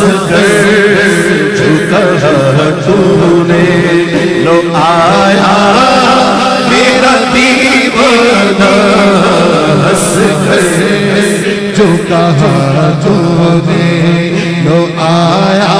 कर जो कहा तूने, लो आया मेरा दीवाना हंस कर जो कहा तूने, लो आया